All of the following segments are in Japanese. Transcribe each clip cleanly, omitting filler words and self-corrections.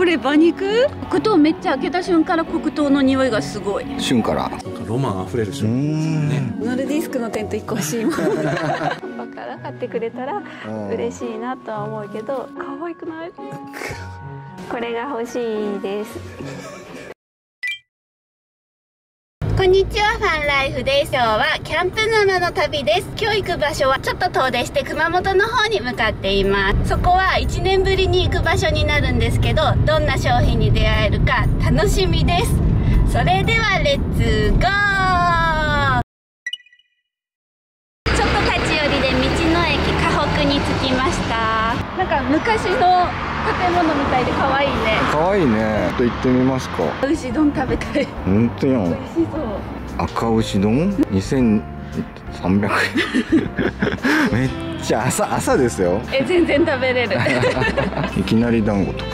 これ馬肉？黒糖めっちゃ開けた瞬間から黒糖の匂いがすごい。 旬から。 なんかロマンあふれる瞬間ですね。 ノルディスクのテント1個欲しいもん。パパから買ってくれたら嬉しいなとは思うけど、可愛くない？これが欲しいです。こんにちは、ファンライフです。今日はキャンプ沼の旅です。今日行く場所はちょっと遠出して熊本の方に向かっています。そこは1年ぶりに行く場所になるんですけど、どんな商品に出会えるか楽しみです。それではレッツゴー。ちょっと立ち寄りで道の駅河北に着きました。なんか昔の建物みたいで可愛いね。 可愛いね。と行ってみますか。 牛丼食べたい。 本当やん。 美味しそう。 赤牛丼2300円。めっちゃ朝ですよ。 全然食べれる。 いきなり団子とか。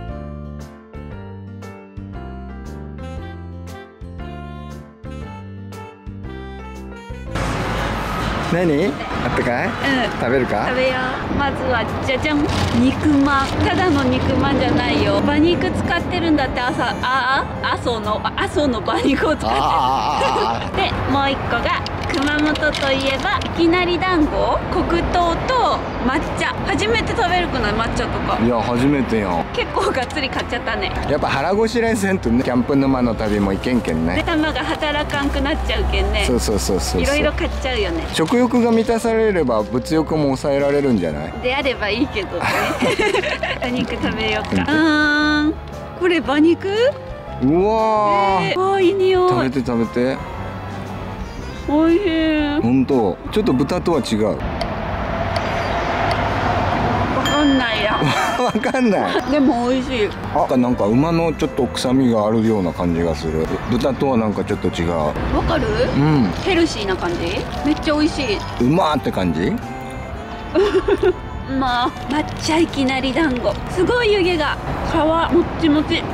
何？あったかい？うん。食べるか？ 食べよう。まずはじゃじゃん。肉まん。ただの肉まんじゃないよ。馬肉使ってるんだって。阿蘇の馬肉を使ってる。で、もう一個が熊本といえばいきなり団子、黒糖と抹茶。初めて食べるくない？抹茶とか。 いや初めてやん。 結構がっつり買っちゃったね。 やっぱ腹ごしらえせんとね、キャンプ沼の旅もいけんけんね。 頭が働かんくなっちゃうけんね。 そういろいろ買っちゃうよね。 食欲が満たされれば物欲も抑えられるんじゃない？ であればいいけどね。お肉食べようか。これ馬肉？ うわー、 いい匂い。 食べて。 おいしい。 本当。ちょっと豚とは違う。 わかんないや。 わかんない。 でも美味しい。 なんか馬のちょっと臭みがあるような感じがする。豚とはなんかちょっと違う。 わかる？ うん。 ヘルシーな感じ？めっちゃ美味しい。 うまーって感じ？ まあ、抹茶いきなり団子。すごい湯気が。皮もっちもち。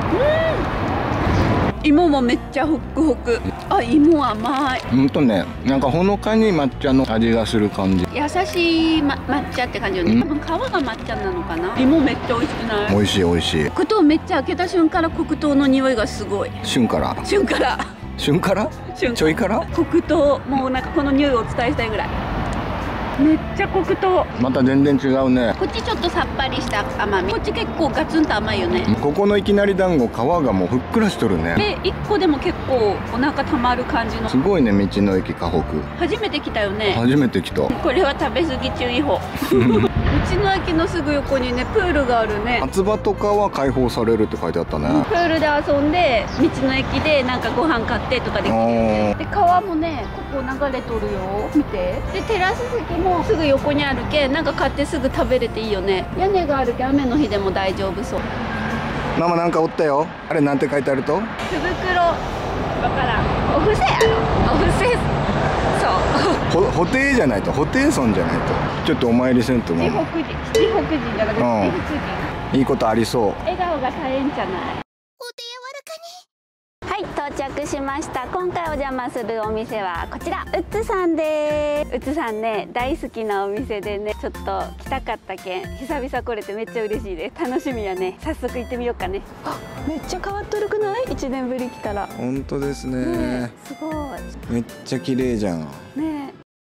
芋もめっちゃホクホク。芋甘い。 ね、なんかほのかに抹茶の味がする感じ。 優しい、抹茶って感じよね。多分皮が抹茶なのかな。芋めっちゃ美味しくない？ 美味しい美味しい。 黒糖めっちゃ開けた瞬間から黒糖の匂いがすごい。 旬から。 ちょいから黒糖、もうなんかこの匂いをお伝えしたいぐらい。めっちゃ黒糖。また全然違うね。 こっちちょっとさっぱりした甘み。こっち結構ガツンと甘いよね。 ここのいきなり団子、皮がもうふっくらしとるね。 で、1個でも結構お腹たまる感じの。 すごいね、道の駅河北。 初めて来たよね。 初めて来た。 これは食べ過ぎ注意報。道の駅のすぐ横にね、プールがあるね。 夏場とかは開放されるって書いてあったね。 プールで遊んで、道の駅でなんかご飯買ってとかできるよね。で、川もね、ここ流れとるよ。見て。で、テラス席もすぐ横にあるけん、なんか買ってすぐ食べれていいよね。屋根があるけん、雨の日でも大丈夫そう。 ママなんかおったよ。あれなんて書いてあると？ 福袋。わからん。お布施やろ。お布施。そう。 布袋じゃないと、布袋村じゃないと。ちょっとお参りせんとな。 七福神じゃなくて七福神。 いいことありそう。 笑顔が絶えんじゃない。はい、到着しました。今回お邪魔するお店はこちら、うっつさんです。うっつさんね、大好きなお店でね、ちょっと来たかったけん、久々来れてめっちゃ嬉しいです。楽しみやね。早速行ってみようかね。めっちゃ変わっとるくない？ 1 年ぶり来たら。 本当ですね。 すごい。 めっちゃ綺麗じゃん。 ね。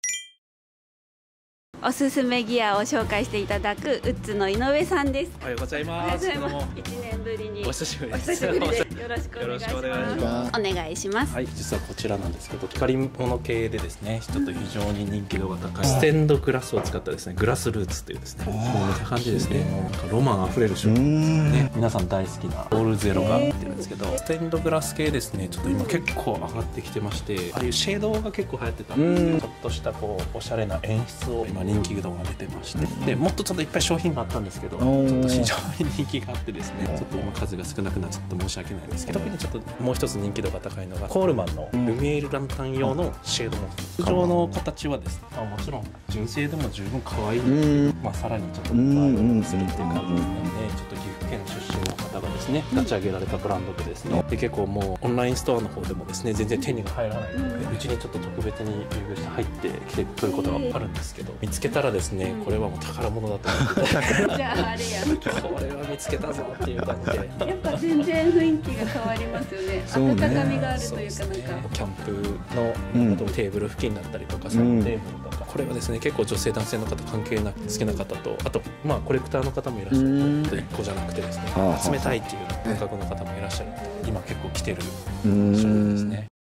おすすめギアを紹介していただくウッズの井上さんです。 おはようございます。どうも。 1年ぶりにお久しぶりです。 よろしくお願いします。お願いします。 はい、実はこちらなんですけど、光り物系でですね、ちょっと非常に人気度が高いステンドグラスを使ったですね、グラスルーツっていうですね、もう見た感じですね、もうなんかロマンあふれる瞬間ですね。皆さん大好きなオールゼロが入ってるんですけど、ステンドグラス系ですね、ちょっと今結構上がってきてまして、ああいうシェードが結構流行ってたんですけど、ちょっとしたこうおしゃれな演出を今人気度が出てまして、でもっとちょっといっぱい商品があったんですけど、ちょっと非常に人気があってですね、ちょっと今数が少なくなっちゃって申し訳ないんですけど、特にちょっともう一つ人気度が高いのがコールマンのルミエールランタン用のシェードモンスター。通常の形はですね、もちろん純正でも十分可愛いんですけど、さらにちょっと映えをするっていう感じですね。ちょっと岐阜県出身の方がですね立ち上げられたブランドでですね、で結構もうオンラインストアの方でもですね全然手に入らないので、うちにちょっと特別に優遇して入ってきてくることがあるんですけど、見つけたらですねこれはもう宝物だと思ってじゃああれやこれは見つけたぞっていう感じで、 やっぱ全然雰囲気が変わりますよね。 そうね温かみがあるというか、 そうですねなんかキャンプのテーブル付近だったりとか、そのテーブルとか、これはですね結構女性男性の方関係なく好きな方と、あとまあコレクターの方もいらっしゃる、1個じゃなくてですね集めたいっていう感覚の方もいらっしゃるので、今結構来てる商品ですね。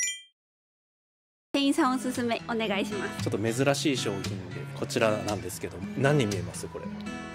店員さんおすすめお願いします。 ちょっと珍しい商品でこちらなんですけど、何に見えますこれ？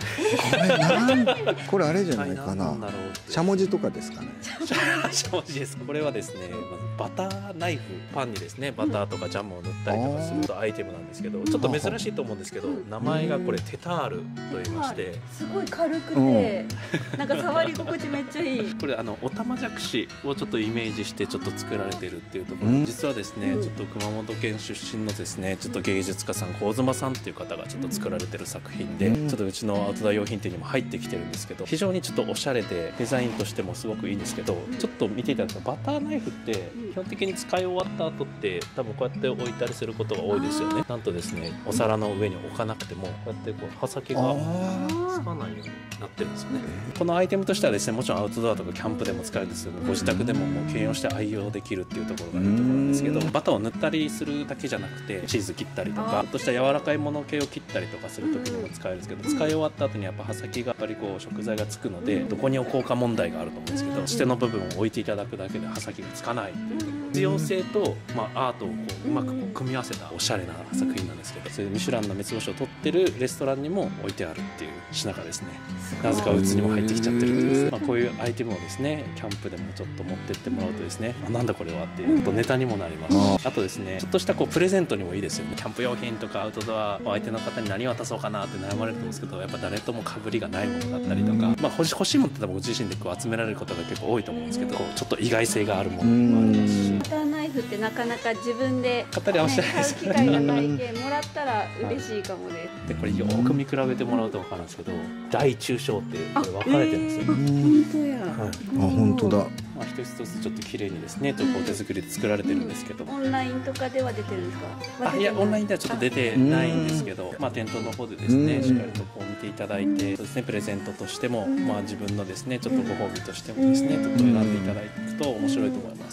これあれじゃないかな。しゃもじとかですかね。 しゃもじです。これはですね、バターナイフ、パンにですねバターとかジャムを塗ったりとかするアイテムなんですけど、ちょっと珍しいと思うんですけど、名前がこれテタールと言いまして、 すごい軽くて、なんか触り心地めっちゃいい。 これオタマジャクシをちょっとイメージしてちょっと作られてるっていうところ、実はですねちょっと熊本県出身のですねちょっと芸術家さん香妻さんっていう方がちょっと作られてる作品で、ちょっとうちのアウトドア用品店にも入ってきてるんですけど、非常にちょっとおしゃれでデザインとしてもすごくいいんですけど、ちょっと見ていただくとバターナイフって基本的に使い終わった後って多分こうやって置いたりすることが多いですよね。なんとですねお皿の上に置かなくてもこうやってこう刃先がつかないようになってるんですよね。このアイテムとしてはですねもちろんアウトドアとかキャンプでも使えるんですけど、ご自宅でももう兼用して愛用できるっていうところがいいところなんですけど、バターを塗ったりするだけじゃなくてチーズ切ったりとか、ちょっとした柔らかいもの系を切ったりとかする時にも使えるんですけど、使い終わった後にやっぱ刃先がやっぱりこう食材がつくので、どこに置こうか問題があると思うんですけど、捨ての部分を置いていただくだけで刃先がつかないっていう必要性と、アートをこううまくこう組み合わせたおしゃれな作品なんですけど、そういうミシュランの3つ星を取ってるレストランにも置いてあるっていう品がですね、なぜかうちにも入ってきちゃってるんです。こういうアイテムをですねキャンプでもちょっと持ってってもらうとですね、なんだこれはっていうとネタにもなりますし、あとですねちょっとしたこうプレゼントにもいいですよね。キャンプ用品とかアウトドアを相手の方に何渡そうかなって悩まれると思うんですけど、やっぱ誰とも被りがないものだったりとか、欲しいものって多分ご自身でこう集められることが結構多いと思うんですけど、ちょっと意外性があるものもありますし、 バターナイフってなかなか自分で買ったり合わせないです買う機会がないけんもらったら嬉しいかもです。 でこれよく見比べてもらうと分かるんですけど、大中小ってこれ分かれてるんですよ。 本当や。 本当だ。 一つ一つちょっと綺麗にですね、お手作りで作られてるんですけど、 オンラインとかでは出てるんですか？ いやオンラインではちょっと出てないんですけど、店頭の方でですねしっかりとこう見ていただいて、そうですねプレゼントとしても、自分のですねちょっとご褒美としてもですねちょっと選んでいただくと面白いと思います。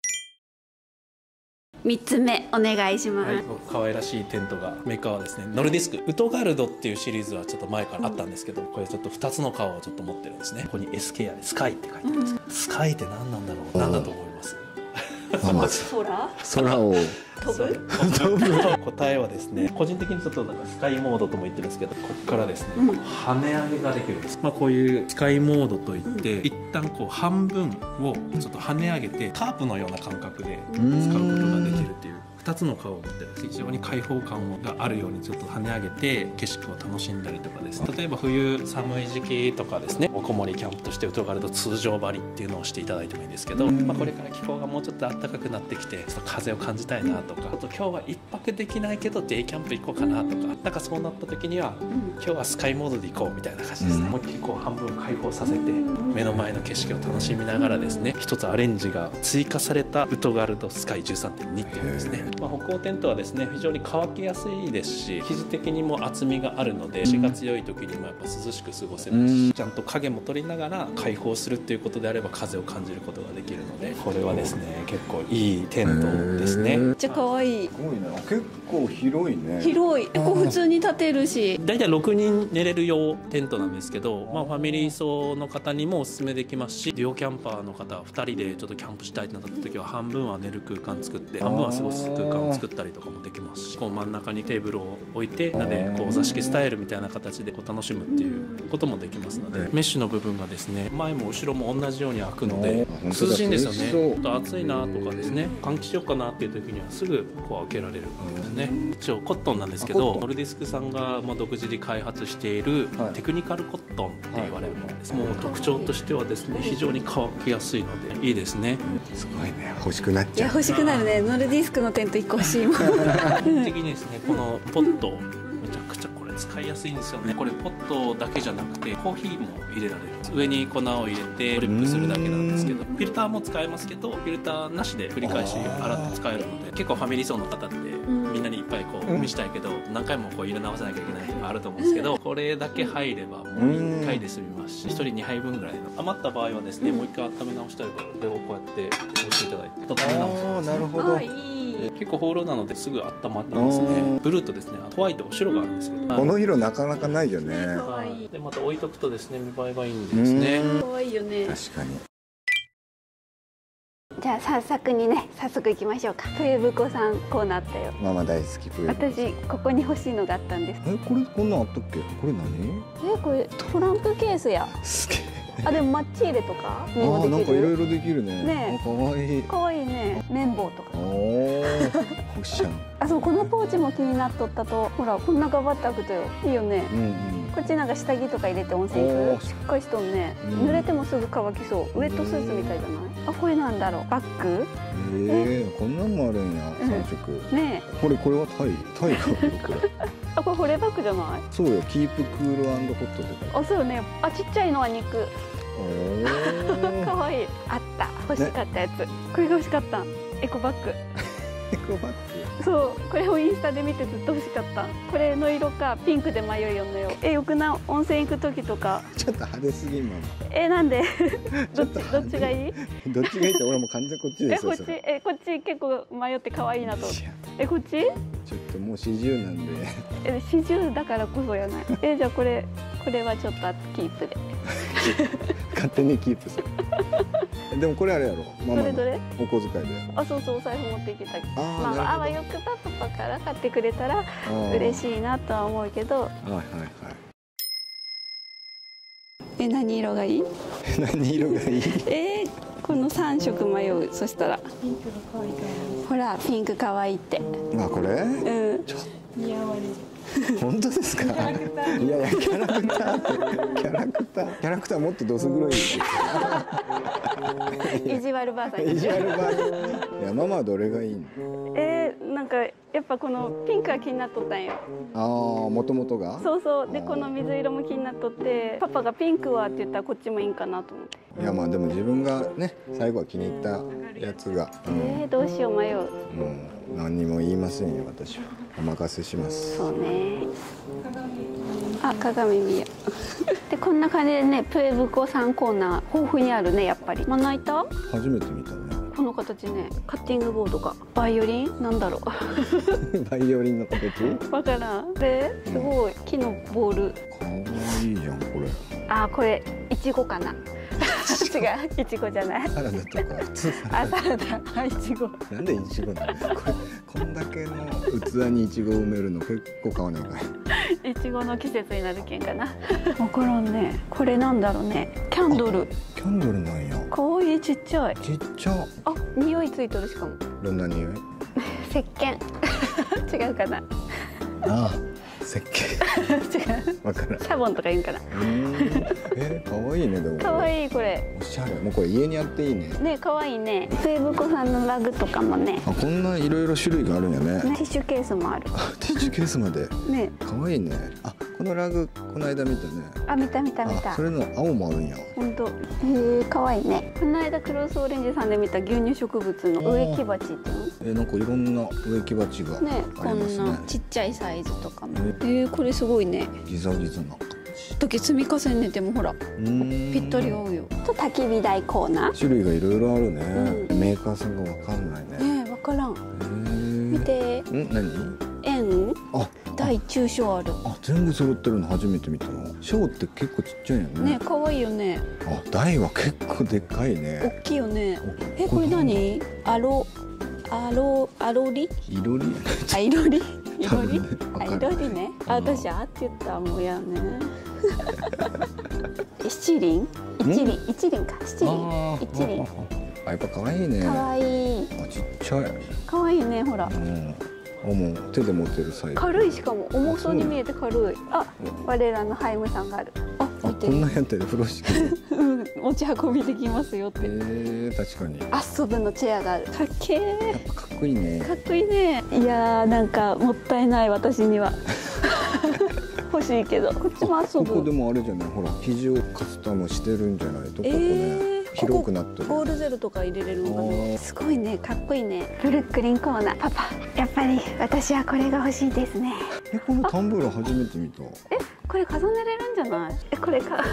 3つ目お願いします。 可愛らしいテントがメーカーはですねノルディスクウトガルドっていうシリーズはちょっと前からあったんですけど、これちょっと2つの顔をちょっと持ってるんですね。ここに SK やスカイって書いてあるんですけど、スカイって何なんだろう、何だと思います？ 空を飛ぶ答えはですね、個人的にちょっとなんかスカイモードとも言ってるんですけど、ここからですね、跳ね上げができるんです。こういうスカイモードといって、一旦こう半分をちょっと跳ね上げてタープのような感覚で使うことができるっていう、2つの顔を持ってるんです。非常に開放感があるようにちょっと跳ね上げて景色を楽しんだりとかです。例えば冬寒い時期とかですね、おこもりキャンプとしてウトガルド通常張りっていうのをしていただいてもいいんですけど、これから気候がもうちょっと暖かくなってきてちょっと風を感じたいなとか、あと今日は一泊できないけどデイキャンプ行こうかなとか、なんかそうなった時には、今日はスカイモードで行こうみたいな感じですね。もう一回こう半分開放させて目の前の景色を楽しみながらですね、一つアレンジが追加されたウトガルドスカイ 13.2 っていうんですね。北欧テントはですね非常に乾きやすいですし、生地的にも厚みがあるので、日が強い時にもやっぱ涼しく過ごせるし、ちゃんと影も取りながら開放するっていうことであれば風を感じることができるので、これはですね結構いいテントですね。 めっちゃ可愛い。 すごいね。結構広いね。 広い。こう普通に立てるし。 だいたい6人寝れる用テントなんですけど、ファミリー層の方にもおすすめできますし、デュオキャンパーの方2人でちょっとキャンプしたいとなった時は半分は寝る空間作って半分は過ごす空間を作ったりとかもできますし、こう真ん中にテーブルを置いてみんなでこうお座敷スタイルみたいな形でこう楽しむっていうこともできますので、メッシュの部分がですね前も後ろも同じように開くので涼しいんですよね。ちょっと暑いなとかですね、換気しようかなっていう時にはすぐこう開けられるんですね。一応コットンなんですけど、ノルディスクさんが独自で開発しているテクニカルコットンって言われるものです。もう特徴としてはですね非常に乾きやすいのでいいですね。 すごいね。欲しくなっちゃう。 いや欲しくなるね。ノルディスクのテント1個欲しいもん。 基本的にですねこのポットめちゃくちゃこれ使いややすいんですよね。これポットだけじゃなくてコーヒーも入れられる。上に粉を入れてドリップするだけなんですけど、フィルターも使えますけど、フィルターなしで繰り返し洗って使えるので、結構ファミリー層の方ってみんなにいっぱいこう見したいけど、何回もこう入れ直さなきゃいけないとかあると思うんですけど、これだけ入ればもう1回で済みますし、1人2杯分ぐらいの余った場合はですね、もう1回温め直したいから、これをこうやって押していただいて温め直す。 ああ、なるほど。 結構ホーローなのですぐ温まってますね。ブルーとですね、ホワイト、白があるんですけど、 この色なかなかないよね。 でまた置いとくとですね、見栄えがいいんですね。 可愛いよね。 確かに。 じゃあ早速行きましょうか。冬ぶさんコーナーあったよ。 ママ大好き冬。 私ここに欲しいのがあったんです。 これこんなんあったっけ？これ何？ これトランプケースや。 すげえ。 あ、でもマッチ入れとかにもできる。 なんかいろいろできるね。 ねかわいい。 かわいいね。綿棒とか。 おお。欲しい。 あ、そう、このポーチも気になっとったと。ほら、こんな頑張って開くとよ。いいよね。こっちなんか下着とか入れて温泉行く。しっかりしとんね。濡れてもすぐ乾きそう。ウェットスーツみたいじゃない？あ、これなんだろう。バッグ？ こんなんもあるんや。3色。 ねえ。 これはタイかこれ。 あ、これ保冷バッグじゃない？ そうよ。キープクール&ホットで。 あ、そうよね。あ、ちっちゃいのは肉。かわいい。あった。欲しかったやつ。これが欲しかった。エコバッグ。 エコバッグ。 そう、これをインスタで見てずっと欲しかった。これの色かピンクで迷いよんのよ。よくな、温泉行く時とか。 ちょっと派手すぎんママ。 なんでどっちがいい？ どっちがいいって俺も完全こっちですよ。 こっち結構迷って可愛いなと。こっち？ ちょっともう40なんで。 40だからこそやない。じゃあこれはちょっとキープで。 勝手にキープする。でもこれあれやろ。ママのどれ？ お小遣いで。 あ、そうそう、お財布持ってきた。 ママあよくパパから買ってくれたら嬉しいなとは思うけど。 はいはいはい。 何色がいい？ 何色がいい？ この3色迷う。そしたらピンクが可愛いから。ほら、ピンク可愛いって。 あ、これ？うん。似合われる。本当ですか？いやいや、キャラクターもっとどす黒い。 意地悪ばあさん。 意地悪ばあさん。いや、ママはどれがいいの？ なんかやっぱこのピンクが気になっとったんよ。 もともとが？そうそう。でこの水色も気になっとって、パパがピンクはって言ったらこっちもいいんかなと思って。 いや、まあでも自分がね、最後は気に入ったやつが。 どうしよう迷う。 何にも言いませんよ、私は。お任せします。 そうね。あ、鏡見よ。でこんな感じでね、プエブコさんコーナー豊富にあるね、やっぱり。まな板？ 初めて見たね。 この形ね、カッティングボードがバイオリンなんだろう。 バイオリンの形？ わからん。すごい木のボール。 かわいいじゃんこれ。 これイチゴかな。違う、イチゴじゃない。 サラダとか普通サラダ、イチゴ。 なんでイチゴなの？こんだけの器にイチゴを埋めるの結構買わないかい。 イチゴの季節になるけんかな。わからんね。これなんだろうね。キャンドル。 キャンドルなんや。 かわいい、ちっちゃい。 ちっちゃ。 匂いついとるしかも。 どんな匂い？ 石鹸。違うかな。 石鹸。 違う。 わからん。 シャボンとか言うんかな。 可愛いねでも。 可愛いこれ。 おしゃれ。もうこれ家にあっていいね。 ね、可愛いね。プエブコさんのラグとかもね。 こんないろいろ種類があるんやね。 ティッシュケースもある。 ティッシュケースまで。 ね。 可愛いね。このラグこの間見たね。 見た。 それの青もあるんや。 本当。可愛いね。この間クロスオレンジさんで見た牛乳植物の植木鉢っていうの。 なんかいろんな植木鉢がありますね。 こんなちっちゃいサイズとかも。これすごいね。 ギザギザな。 時積み重ねてもほら。ぴったり合うよ。焚き火台コーナー。 種類がいろいろあるね。メーカーさんがわかんないね。 わからん。見て。 何？ 円？大中小ある。 全部揃ってるの初めて見たの。小って結構ちっちゃいよね。 ね、可愛いよね。 大は結構でっかいね。 大きいよね。これ何？アロリ？ いろり？ いろり？いろりね。私って言ったもんやね。七輪？一輪か。七輪。 やっぱ可愛いね。 可愛い。 ちっちゃい。 可愛いね、ほら。 もう手で持てるサイズ。 軽い、しかも重そうに見えて軽い。我らのハイムさんがある。 こんなやってる風呂敷。 持ち運びできますよって。 確かに。 遊ぶのチェアがある。かっけー。 やっぱかっこいいね。 かっこいいね。いやー、なんかもったいない、私には。 欲しいけど、こっちも遊ここでぶ。 もあれじゃない、ほら肘をカスタムしてるんじゃないと、ここね広くなってる。 ボールゼロとか入れれるのかあな。 ーすごいね、かっこいいね。ブルックリンコーナー。パパ、やっぱり私はこれが欲しいですね。 このタンブラー初めて見た。 これ重ねれるんじゃない？これか。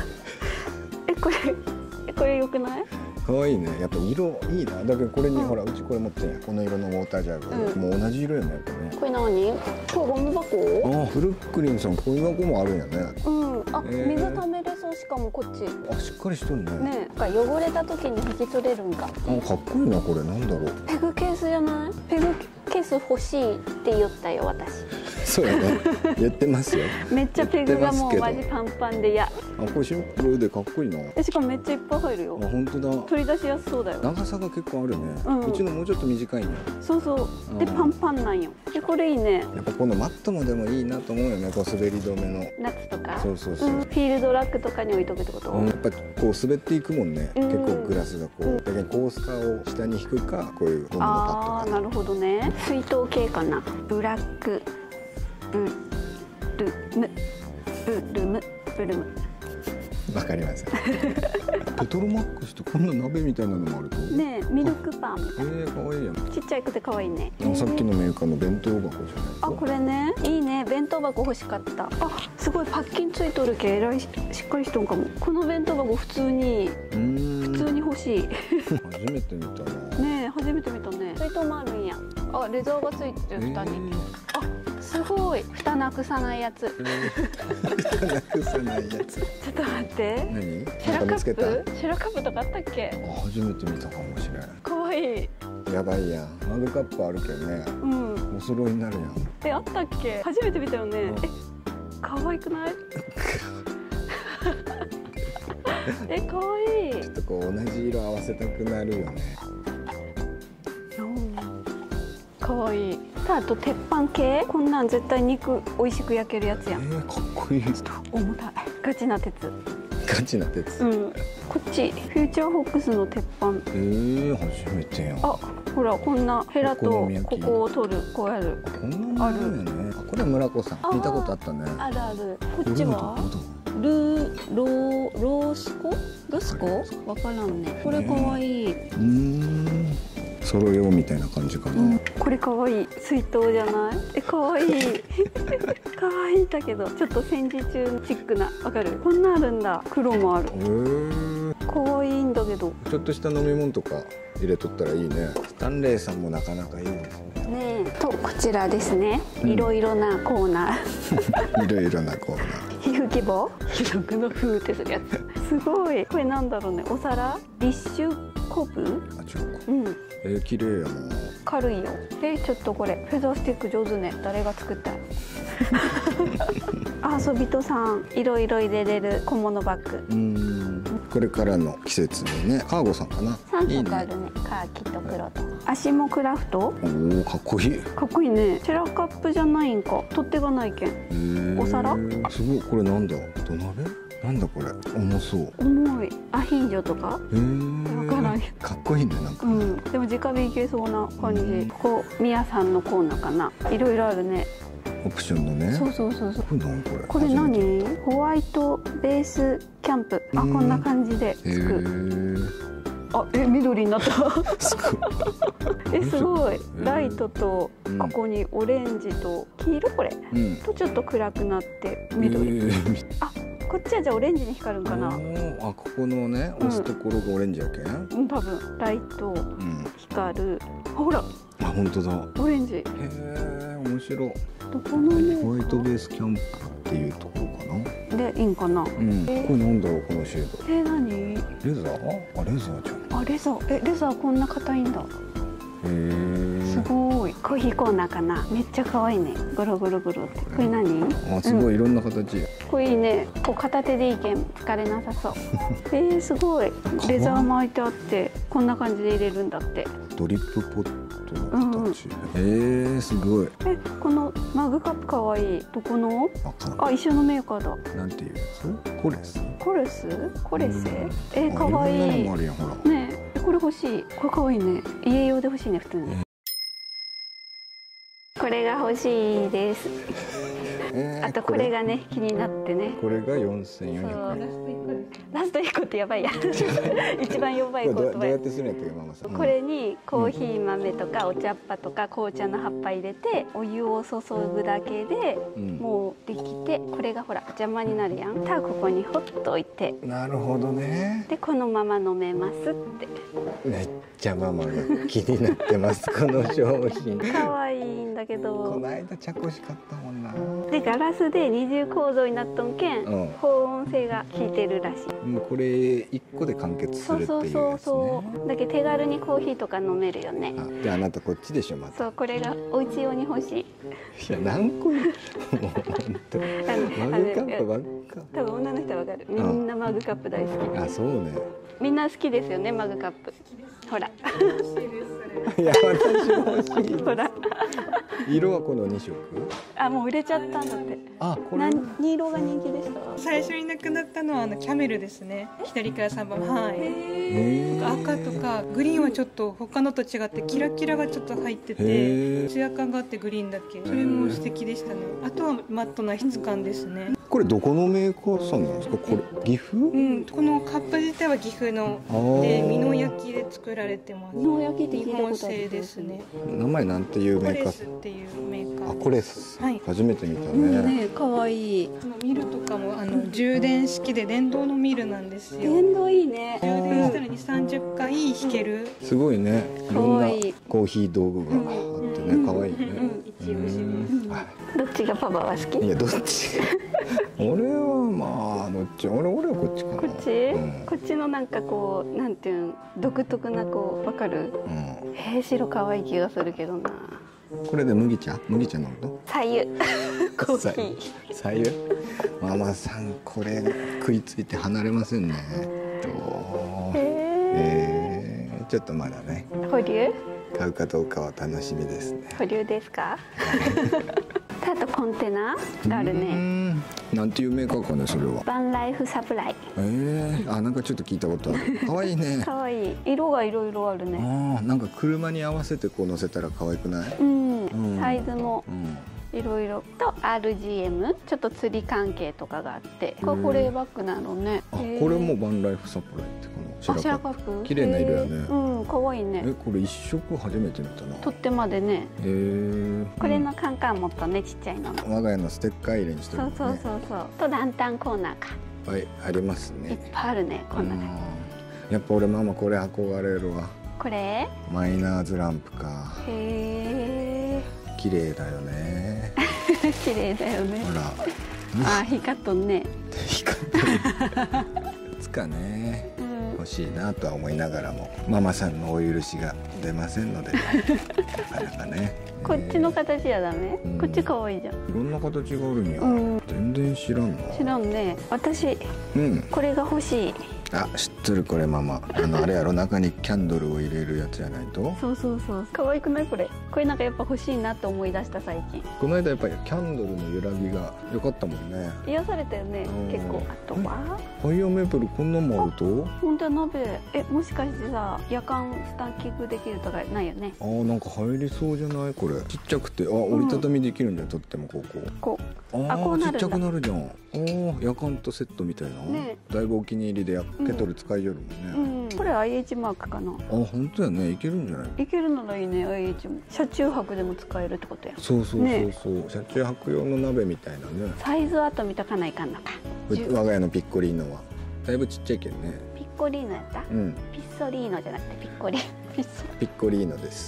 これ良くない？ 可愛いね。やっぱ色いいな。だけどこれに、ほら、うちこれ持ってんや。この色のウォータージャグ、もう同じ色やね、やっぱね。 これ何？これゴミ箱？ ブルックリンさん、こういう箱もあるんやね。 水溜めれそう。しかもこっち。 しっかりしとるね。 ね、汚れた時に拭き取れるんか。 かっこいいな、これ。なんだろう。 ペグケースじゃない？ペグケース欲しいって言ったよ、私。 そうやね。言ってますよ。 めっちゃペグがもうマジパンパンで嫌。 これシンプルでかっこいいな。 しかもめっちゃいっぱい入るよ。 本当だ。 取り出しやすそうだよ。 長さが結構あるね。うちのもうちょっと短いね。 そうそう。でパンパンなんよ。でこれいいね。 やっぱこのマットもでもいいなと思うよね。こう滑り止めの。 夏とか。 そうそうそう。 フィールドラックとかに置いとくってこと？ やっぱこう滑っていくもんね。結構グラスがこう。だけどコースターを下に引くか、こういうゴムのパッドか。 なるほどね。水筒系かな。ブラックブルム。 わかりません。ペトロマックスってこんな鍋みたいなのもあると。 ねえ、ミルクパン。 可愛いやん。 ちっちゃくて可愛いね。 さっきのメーカーの弁当箱じゃない。 これね、いいね。弁当箱欲しかった。すごいパッキンついとるけ、えらいしっかりしとんかも。この弁当箱普通に欲しい。 初めて見たな。 ねえ、初めて見たね。水筒もあるんや。レザーがついてる蓋に。すごい。蓋なくさないやつ。 蓋なくさないやつ。 ちょっと待って。 何？ シェラカップ？シェラカップとかあったっけ？ 初めて見たかもしれない。 可愛い。 やばいやん。マグカップあるけどね。お揃いになるやん。 あったっけ？初めて見たよね。可愛くない？可愛い。 ちょっとこう同じ色合わせたくなるよね。 可愛い。あと鉄板系？こんなん絶対肉美味しく焼けるやつやん。 かっこいい。 重たい。ガチな鉄。 ガチな鉄。 こっちフューチャーホックスの鉄板。 初めてやん。 ほらこんなヘラとここを取るこうやる。 こんなものあるよね。これ村子さん見たことあったね。 あるある。こっちはロスコ？わからんね。これ可愛い。 ソロ用みたいな感じかな。 これ可愛い。水筒じゃない？可愛い。可愛いだけどちょっと戦時中チックな。わかる？こんなあるんだ。黒もある。可愛いんだけど。 ちょっとした飲み物とか入れとったらいいね。スタンレーさんもなかなかいいですね。 とこちらですね。いろいろなコーナー。いろいろなコーナー。 皮膚希望？皮膚のふーってするやつ。すごい。これなんだろうね。お皿？ディッシュコブ？ 綺麗やな。 軽いよ。ちょっとこれフェザースティック上手ね。誰が作った遊びとさんいろいろ入れれる小物バッグ。 これからの季節にね。カーゴさんかな。 3色あるね。カーキと黒と。足もクラフト。 かっこいい。 かっこいいね。シェラカップじゃないんか。取っ手がないけん。お皿？ すごい。これなんだ。土鍋？なんだこれ。重そう。 重い。アヒージョとか？わからん。 かっこいいねなんか。 でも直火いけそうな感じ。ここミヤさんのコーナーかな。いろいろあるね。 オプションのね。 そう。これ何？ホワイトベースキャンプ。こんな感じでつく。緑になった。すごい。ライトとここにオレンジと黄色これ。とちょっと暗くなって緑。こっちはじゃあオレンジに光るんかな。 ここのね押すところがオレンジやけん。 多分ライト光る。ほら。 本当だ。 オレンジ。 面白い。 どこのホワイトベースキャンプっていうところかな。 でいいんかな。これなんだろうこのシェード。 何？ レザー？レザーじゃん。 レザー。レザーこんな硬いんだ。すごい。コーヒーコーナーかな。めっちゃ可愛いね。ゴロゴロゴロって。これ何？ すごいいろんな形。 これいいね。こう片手でいいけん疲れなさそう。すごい。レザー巻いてあってこんな感じで入れるんだって。 ドリップポットの形。すごい。 このマグカップ可愛い。どこの？一緒のメーカーだ。 なんていうやつ？コレス？ コレセ？可愛い。ね。これ欲しい。これ可愛いね。家用で欲しいね普通に。これが欲しいです。 あとこれがね気になってね。 これが4400円。 ラスト1個ってやばいや一番やばいこれ言どうやっ葉。 てするんやったっけママさん。 これにコーヒー豆とかお茶っ葉とか紅茶の葉っぱ入れてお湯を注ぐだけでもうできて、これがほら邪魔になるやん。ただここにほっと置いて、 なるほどね。 でこのまま飲めますって。 めっちゃママが気になってますこの商品。 可愛いんだけこど、 の間茶こし買ったもんな。 でガラスで二重構造になっとんけん、 うん保温性が効いてるらしい。 もうこれ一個で完結すそうるっていうそうやつね。 そうそう。だけど手軽にコーヒーとか飲めるよね。 あ、であなたこっちでしょまた。 そう、これがお家用に欲しい。 いや何個もう本当マグカップばっか。 多分女の人はわかる。みんなマグカップ大好き。 あ、そうね。 みんな好きですよね、マグカップ。ほら。 いや私も欲しい。 ほら。 色はこの2色。 あ、もう売れちゃったんだって。 あ、これ。 何色が人気でした？ 最初になくなったのはキャメルですね。左から3番、はい。赤とかグリーンはちょっと他のと違ってキラキラがちょっと入っててツヤ感があってグリーンだけ、それも素敵でしたね。あとはマットな質感ですね。 これどこのメーカーさんなんですか？これ岐阜？ うん、このカップ自体は岐阜ので美濃焼で作られてます。 美濃焼って聞い日本たことある。 製ですね。 名前なんていうメーカコレスっー？ ていうメーカー。 あ、コレス。 はい。 初めて見たうんね。 ね、可愛い。 このミルとかも充電式で電動のミルなんですよ。 電動いいね。 充電したら2、30回弾ける。 すごいね。いろんなかわいいコーヒー道具があってね、可愛いね。 一部します。 どっちがパパは好き？ いやどっち？俺はまあどっち？俺はこっちかな。 こっち、 うんこっちのなんかこうなんていうん独特なこうわかる？ うん。 白可愛い気がするけどな。 これで麦茶飲むと？ 左右コーヒー。 左右。ママさんこれ食いついて離れませんね。ちょっとまだね。 保留？ 買うかどうかは楽しみですね。 保留ですか？あとコンテナがあるね。 なんていうメーカーかねそれは。 バンライフサプライ。 あ、なんかちょっと聞いたことある。可愛いね。 可愛い。色がいろいろあるね。 ああ、なんか車に合わせてこう乗せたら可愛くない？ うん。サイズもいろいろと RGM ちょっと釣り関係とかがあって、これ保冷バッグなのね。 あ、これもバンライフサプライってこの白カップ。 綺麗な色やね。 うん、可愛いね。 これ一色初めて見たな。 取っ手までね。これのカンカンもっとねちっちゃいの。 我が家のステッカー入れにしてるね。 そう。とランタンコーナーか。 はい、ありますいっね。 ぱいあるね、こんなね。 やっぱ俺ママこれ憧れるわ。 これ？ マイナーズランプか。 へえ。 綺麗だよね。 綺麗だよね。 ほら。 あ、光っとんね。 光ってる。いつかね。欲しいなとは思いながらもママさんのお許しが出ませんのでなかなかね。 こっちの形はダメ？こっち可愛いじゃん。 いろんな形があるんや。全然知らんな。 知らんね。私これが欲しい。 あ、知ってるこれママ。あれやろ、中にキャンドルを入れるやつじゃないと。 そう。可愛くないこれ？これなんかやっぱ欲しいなって思い出した最近。 この間やっぱりキャンドルの揺らぎが良かったもんね。 癒されたよね。結構。あとは？ ファイヤーメープルこんなんもあると？ 本当は鍋。もしかしてさ、夜間スタッキングできるとかないよね。 なんか入りそうじゃないこれ。ちっちゃくて、折りたたみできるんだよ。とってもこう。 こうなるんだ。 ちっちゃくなるじゃん。夜間とセットみたいな。だいぶお気に入りでケトル使いよるもんね。 これ IH マークかな。 本当やね。いけるんじゃない？ いけるならいいね。IH も車中泊でも使えるってことや。 そう。車中泊用の鍋みたいなね。 サイズあと見とかないかんのか。 我が家のピッコリーノはだいぶちっちゃいけんね。 ピッコリーノやった？ピッソリーノじゃなくてピッコリーノです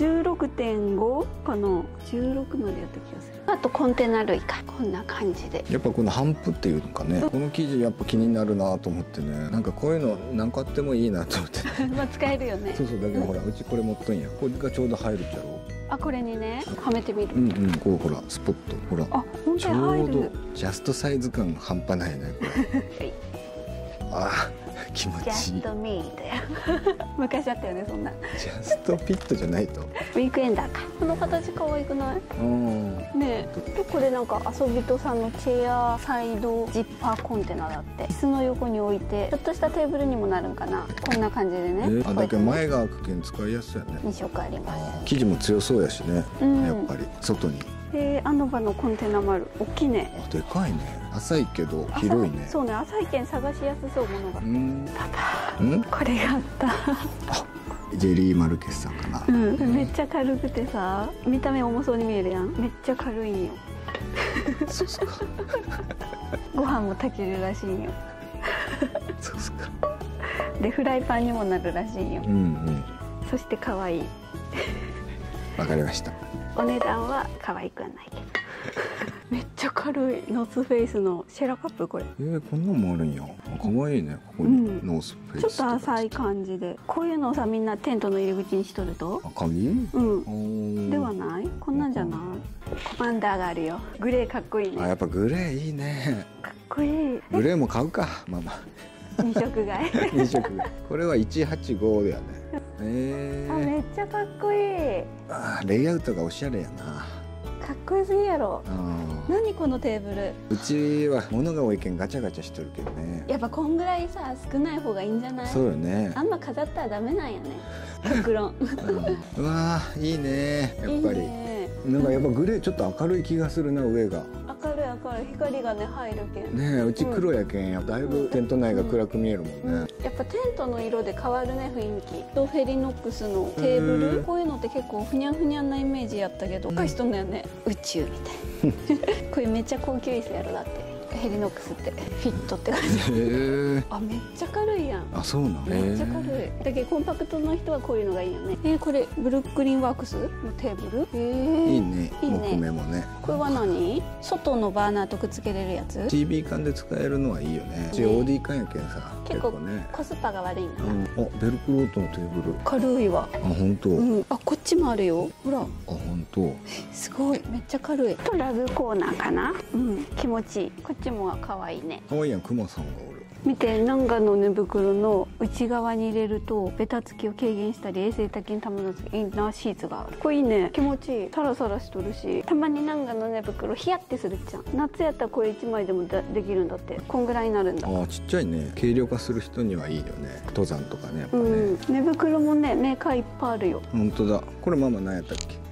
。16.5 かな。16までやった気がする。あとコンテナ類か。こんな感じで。 やっぱこの帆布っていうのかね。この生地やっぱ気になるなと思ってね。なんかこういうの何個あってもいいなと思って。 まあ使えるよね。 そうだけどほらうちこれ持っとんや。これがちょうど入るっちゃろ。 これにね、はめてみる。 こうほらスポットほら。 本当に入る。 ちょうどジャストサイズ感半端ないねこれ。気持ちいい。 ジャストミートや。昔あったよねそんな。 ジャストピットじゃないと。 ウィークエンダーか。この形可愛くない？ねえ。これなんか遊びとさんのチェアサイドジッパーコンテナだって。椅子の横に置いてちょっとしたテーブルにもなるんかな。こんな感じでね。 だけど前が開くけん使いやすいよね。 2色あります。 生地も強そうやしね。やっぱり外に。 アノバのコンテナもある。大きいね。 あ、でかいね。浅いけど広いね。 そうね、浅いけん探しやすそうものが。パパ、 ん？ これがあった。 ジェリーマルケスさんかな。 めっちゃ軽くてさ、見た目重そうに見えるやん。めっちゃ軽いんよ。 そうっすか。 ご飯も炊けるらしいんよ。 そうっすか。 でフライパンにもなるらしいんよ。そして可愛い。 わかりました。 お値段は可愛くはないけど。めっちゃ軽い。ノースフェイスのシェラカップこれ。 こんなんもあるんや。可愛いね。ここにノースフェイス。 ちょっと浅い感じで。こういうのをさ、みんなテントの入り口にしとると。 鍵？ ではない？こんなんじゃない？コマンダーがあるよ。グレーかっこいいね。 やっぱグレーいいね。 かっこいい。 グレーも買うか、ママ。 二色買い。 二色買い。これは185だよね。 めっちゃかっこいい。 レイアウトがおしゃれやな。 かっこよすぎやろ。何このテーブル。 うちは物が多いけんガチャガチャしとるけどね。 やっぱこんぐらいさ、少ない方がいいんじゃない？ そうよね。 あんま飾ったらダメなんやね。極論。 うわー、いいね。やっぱりなんかやっぱグレーちょっと明るい気がするな、上が。 明るい光がね入るけんね。うち黒やけんだいぶテント内が暗く見えるもんね。 やっぱテントの色で変わるね、雰囲気と。フェリノックスのテーブル、こういうのって結構ふにゃふにゃなイメージやったけど、赤い人のよね、宇宙みたいな。これめっちゃ高級椅子やろ。だってヘリノックスってフィットって感じ。めっちゃ軽いやん。 そうなの。 めっちゃ軽い。だけどコンパクトの人はこういうのがいいよね。これブルックリンワークスのテーブル。 いいね。木目もね。 これは何？外のバーナーとくっつけれるやつ？ TV 缶で使えるのはいいよね。うち OD 缶やけんさ、 結構ねコスパが悪いんだな。 ベルクロートのテーブル軽いわ。 本当。 こっちもあるよ。ほら。 本当。 すごい、めっちゃ軽い。ラグコーナーかな。気持ちいい。こっちも可愛いね。 可愛いやん、クマさんがおる。 見て、ナンガの寝袋の内側に入れるとベタつきを軽減したり衛生的に保つインナーシーツがある。これいいね。気持ちいい。サラサラしとるし、たまにナンガの寝袋ヒヤってするじゃん。夏やったらこれ1枚でもできるんだって。こんぐらいになるんだ。 ちっちゃいね。軽量化する人にはいいよね。登山とかね、やっぱね。 寝袋もね、メーカーいっぱいあるよ。 本当だ。これママ何やったっけ？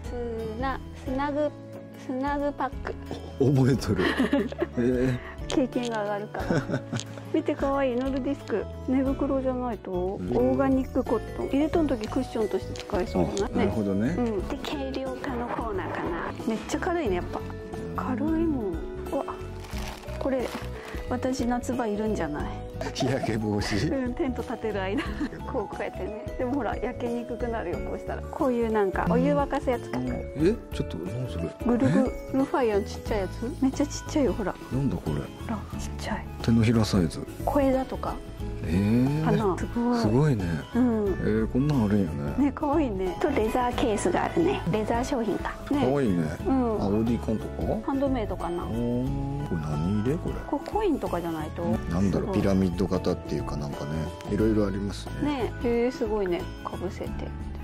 スナグパック。 覚えとる。 経験が上がるから見て、かわいい。ノルディスク。寝袋じゃないとオーガニックコットン。入れとん時クッションとして使えそうだな。 なるほどね。 で軽量化のコーナーかな。めっちゃ軽いね。やっぱ軽いもん。これ私夏場いるんじゃない？ 日焼け防止。 テント立てる間こうやってね。でもほら焼けにくくなるよ、こうしたら。こういうなんかお湯沸かすやつか。 ちょっと何それ？ グルグルファイアのちっちゃいやつ。めっちゃちっちゃいよ。ほら。 なんだこれ？ ほら、ちっちゃい。 手のひらサイズ。 小枝とか。かな。 すごいね。こんなんあるんやね。 ね、可愛いね。とレザーケースがあるね。レザー商品か。 可愛いね。オーディ缶とか？ ハンドメイドかな。 これ何入れ？これ。 これコインとかじゃないと。 なんだろう、ピラミッド型っていうかなんかね、いろいろありますね。 ね、すごいね。かぶせて。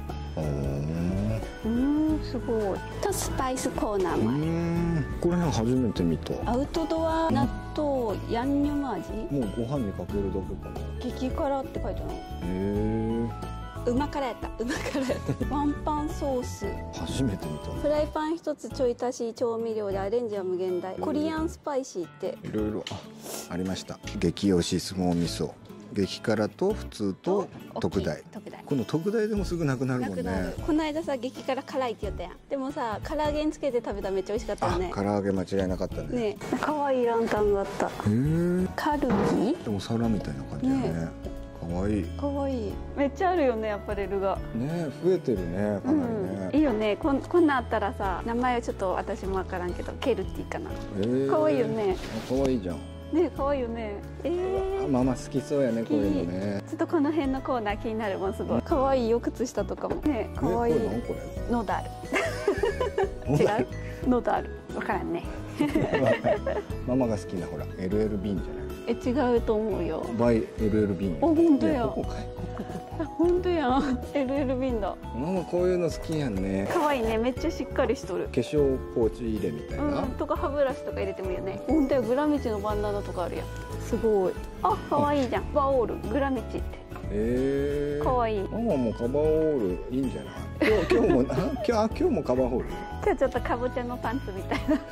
すごい。とスパイスコーナーもある。 これ初めて見た。 アウトドア納豆ヤンニョム味。 もうご飯にかけるだけかな。 激辛って書いてある。うま辛やった。ワンパンソース。 初めて見た。 フライパン一つちょい足し調味料でアレンジは無限大。コリアンスパイシーっていろいろありました。激推し相撲味噌。激辛と普通と特大。この特大でもすぐなくなるもんね。 この間さ、激辛辛いって言ったやん。でもさ、唐揚げにつけて食べたらめっちゃ美味しかったよね。 唐揚げ間違いなかったね。 可愛いランタンがあった。カルビ？ お皿みたいな感じだね。可愛い。 可愛い。めっちゃあるよね、アパレルが。 ね、増えてるね、かなりね。 いいよね。こんなんあったらさ、名前はちょっと私もわからんけど、ケルティかな。可愛いよね。 可愛いじゃん。 ね、可愛いよね。 ママ好きそうやね、こういうのね。 ちょっとこの辺のコーナー気になるもん、すごい。可愛いよ、靴下とかも。ね、可愛い。ノダル。違う？ノダル。わからんね。 ママが好きなほら LL ビンじゃない？ 違うと思うよ。 バイ LL ビン。 本当や。本当やん。LL ビンだ。 ママこういうの好きやんね。 可愛いね。めっちゃしっかりしとる。 化粧ポーチ入れみたいな。 とか歯ブラシとか入れてもいいよね。本当や。グラミチのバンダナとかあるやん。すごい。可愛いじゃん。バオールグラミチって。 かわいい。 ママもカバーホールいいんじゃない？今日も今日もカバーホール？ 今日ちょっとかぼちゃのパンツみたいな。こ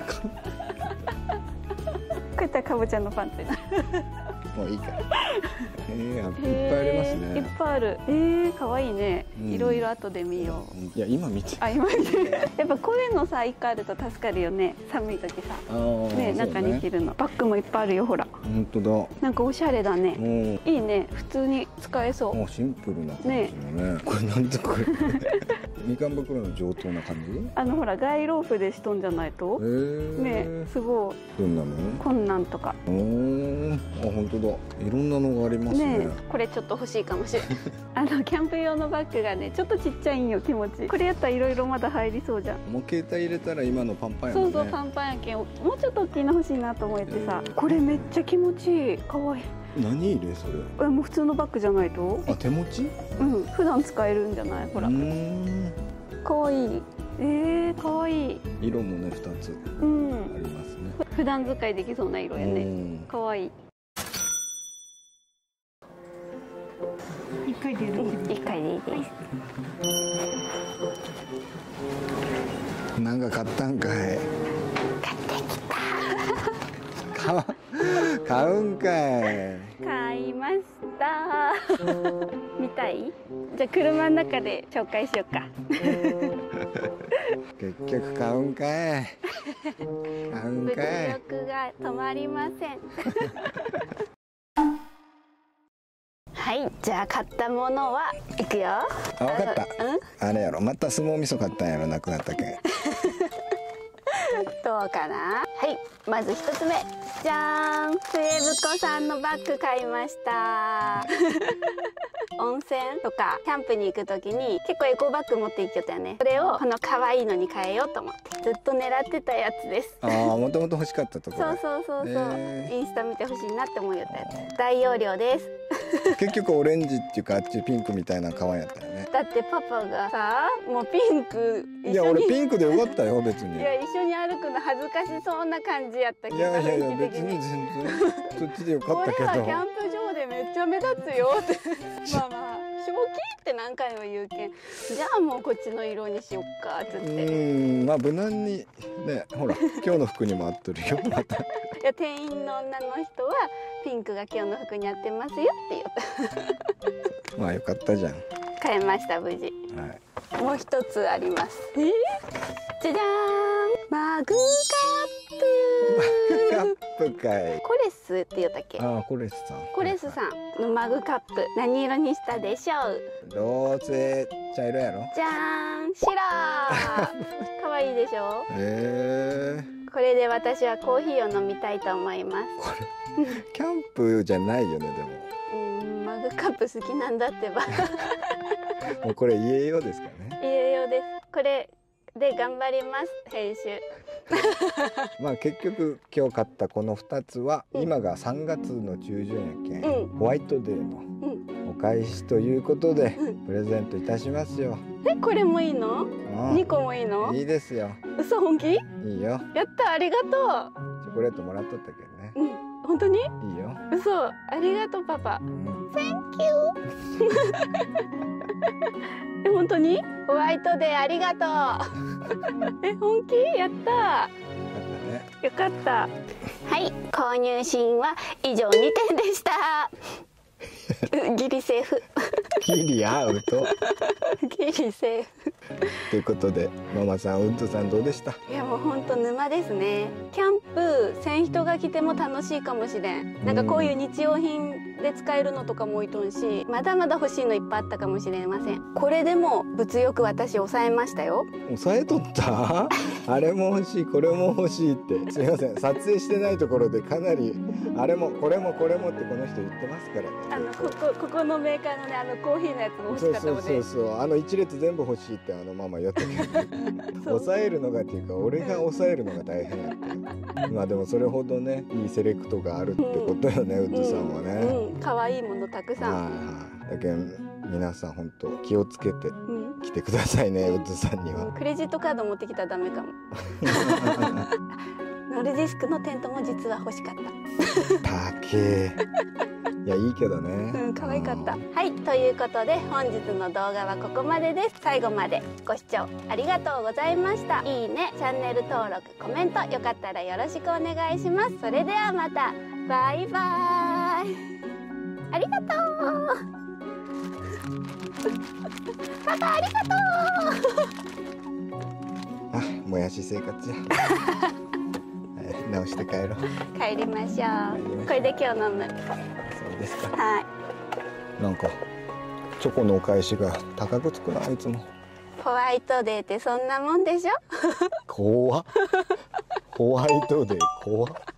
ういったかぼちゃのパンツになる。 もういいから。いっぱいありますね。 いっぱいある。可愛いね。いろいろ後で見よう。 いや今見て。 今見て。やっぱこういうのさ一個あると助かるよね。寒い時さ。ね、中に着るの。バッグもいっぱいあるよ、ほら。 本当だ。 なんかおしゃれだね。いいね。普通に使えそう。 もうシンプルな感じのね。これなんでこれ。みかん袋の上等な感じ？ ほらガイロープでしとんじゃないと。ね、すごい。 どんなの？ こんなんとか。 本当だ。いろんなのがありますね。 これちょっと欲しいかもしれない。キャンプ用のバッグがね、ちょっとちっちゃいんよ、気持ち。これやったらいろいろまだ入りそうじゃん。 もう携帯入れたら今のパンパンやもんね。 そうそう、パンパンやけん。もうちょっと大きいの欲しいなと思ってさ。これめっちゃ気持ちいい。かわいい。 何入れそれ？ もう普通のバッグじゃないと？ 手持ち？ 普段使えるんじゃない？ほら。かわいい。かわいい。 色もね、2つありますね。 普段使いできそうな色やね。かわいい。 一回でいいです。 なんか買ったんかい。 買ってきた。 買うんかい。 買いました。見たい？じゃあ車の中で紹介しようか。 結局買うんかい。買うんかい。 物欲が止まりません。はい、じゃあ買ったものはいくよ。 分かった。あれやろ、また相撲味噌買ったんやろ、なくなったけん。 どうかな。はい、まず一つ目、じゃーん、末ぶこさんのバッグ買いました。温泉とかキャンプに行くときに結構エコバッグ持って行きよったよね。それをこの可愛いのに変えようと思ってずっと狙ってたやつです。 もともと欲しかったところ。 そう、インスタ見てほしいなって思いよったやつ。大容量です。 結局オレンジっていうかあっちピンクみたいな可愛やったよね。 だってパパがさ、もうピンク一緒に。 いや俺ピンクでよかったよ別に。 いや一緒に歩くの恥ずかしそうな感じやったけど。 いや別に全然そっちでよかったけど。 これはキャンプ場でめっちゃ目立つよって。まあ正気って何回も言うけん。じゃあもうこっちの色にしよっかっつって。 まあ無難にね、ほら今日の服にも合っとるよまた。いや店員の女の人はピンクが今日の服に合ってますよって言った。 まあよかったじゃん。 買えました無事。はい。もう一つあります。じゃじゃーん、マグカップ。 マグカップかい。 コレスって言ったっけ？ コレスさん。 コレスさんのマグカップ何色にしたでしょう？ どうせ茶色やろ。 じゃーん、白。可愛いでしょ？これで私はコーヒーを飲みたいと思います。 これキャンプじゃないよねでも。 マグカップ好きなんだってば。 もうこれ家用ですかね。 家用です。これで頑張ります編集。 まあ結局今日買ったこの2つは、今が3月の中旬やけん、ホワイトデーのお返しということでプレゼントいたしますよ。 これもいいの？2個もいいの？ いいですよ。 嘘？本気？いいよ。 やった、ありがとう。 チョコレートもらっとったけどね。 本当に？いいよ。 嘘、ありがとうパパ。Thank you。本当に？ホワイトデーありがとう。本気？やった。よかった。はい、購入シーンは以上2点でした。ギリセーフ。 ギリアウト。 ギリセーフ。 ということでママさん、ウッドさんどうでした？ いやもう本当沼ですね。キャンプせん人が来ても楽しいかもしれん。なんかこういう日用品で使えるのとかも置いとんし、まだまだ欲しいのいっぱいあったかもしれません。これでも物欲私抑えましたよ。 抑えとった？あれも欲しいこれも欲しいって。すいません、撮影してないところでかなりあれもこれもこれもってこの人言ってますからね。 ここのメーカーのね、コーヒーのやつも欲しかったので。 そう一列全部欲しいってママ言ったけど抑えるのがっていうか俺が抑えるのが大変やって。まあでもそれほどねいいセレクトがあるってことよね、ウッドさんはね。 可愛いものたくさん。 だけど皆さん本当気をつけて来てくださいね、ウッドさんには。 クレジットカード持ってきたらダメかも。ノルディスクのテントも実は欲しかった。 たけいやいいけどね。 うん、可愛かった。はい、ということで本日の動画はここまでです。最後までご視聴ありがとうございました。いいね、チャンネル登録、コメントよかったらよろしくお願いします。それではまた、バイバーイ。ありがとう。パパありがとう。 あ、もやし生活や。直して帰ろう。 帰りましょう。これで今日飲む。 そうですか。 はい。 なんかチョコのお返しが高くつくな、いつも。 ホワイトデーってそんなもんでしょ。 怖っ。ホワイトデー怖っ。